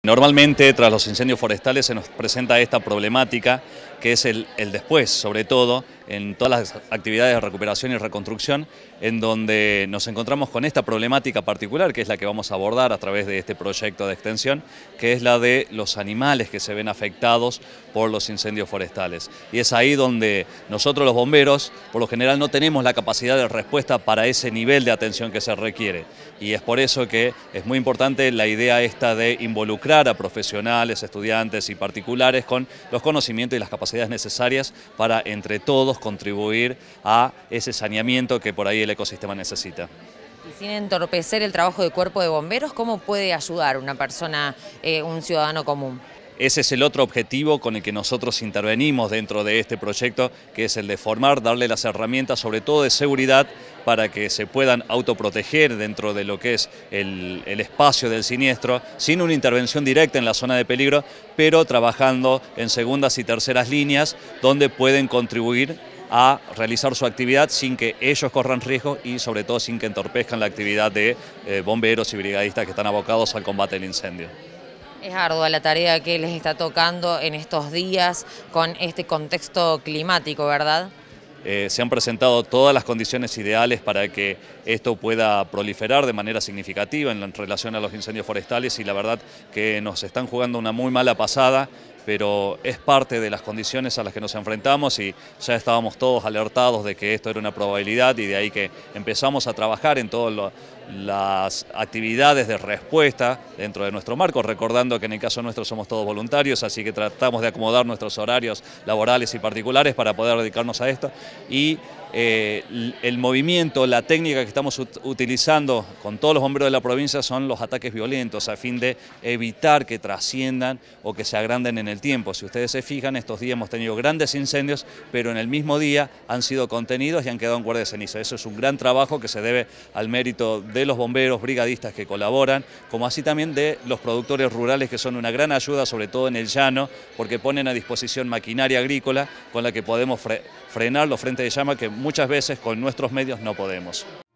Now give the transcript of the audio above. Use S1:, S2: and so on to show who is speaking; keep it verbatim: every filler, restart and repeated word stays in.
S1: Normalmente tras los incendios forestales se nos presenta esta problemática que es el, el después, sobre todo en todas las actividades de recuperación y reconstrucción, en donde nos encontramos con esta problemática particular, que es la que vamos a abordar a través de este proyecto de extensión, que es la de los animales que se ven afectados por los incendios forestales. Y es ahí donde nosotros los bomberos, por lo general, no tenemos la capacidad de respuesta para ese nivel de atención que se requiere. Y es por eso que es muy importante la idea esta de involucrar a profesionales, estudiantes y particulares con los conocimientos y las capacidades necesarias para entre todos contribuir a ese saneamiento que por ahí el ecosistema necesita.
S2: Y sin entorpecer el trabajo del cuerpo de bomberos, ¿cómo puede ayudar una persona, eh, un ciudadano común?
S1: Ese es el otro objetivo con el que nosotros intervenimos dentro de este proyecto, que es el de formar, darle las herramientas, sobre todo de seguridad, para que se puedan autoproteger dentro de lo que es el, el espacio del siniestro, sin una intervención directa en la zona de peligro, pero trabajando en segundas y terceras líneas, donde pueden contribuir a realizar su actividad sin que ellos corran riesgo y sobre todo sin que entorpezcan la actividad de eh, bomberos y brigadistas que están abocados al combate del incendio.
S2: Es ardua la tarea que les está tocando en estos días con este contexto climático, ¿verdad?
S1: Eh, se han presentado todas las condiciones ideales para que esto pueda proliferar de manera significativa en relación a los incendios forestales y la verdad que nos están jugando una muy mala pasada, pero es parte de las condiciones a las que nos enfrentamos y ya estábamos todos alertados de que esto era una probabilidad y de ahí que empezamos a trabajar en todas las actividades de respuesta dentro de nuestro marco, recordando que en el caso nuestro somos todos voluntarios, así que tratamos de acomodar nuestros horarios laborales y particulares para poder dedicarnos a esto y eh, el movimiento, la técnica que estamos ut utilizando con todos los bomberos de la provincia son los ataques violentos a fin de evitar que trasciendan o que se agranden en el tiempo. Si ustedes se fijan, estos días hemos tenido grandes incendios, pero en el mismo día han sido contenidos y han quedado en guardia de ceniza. Eso es un gran trabajo que se debe al mérito de los bomberos, brigadistas que colaboran, como así también de los productores rurales que son una gran ayuda, sobre todo en el llano, porque ponen a disposición maquinaria agrícola con la que podemos fre frenar los frentes de llama que muchas veces con nuestros medios no podemos.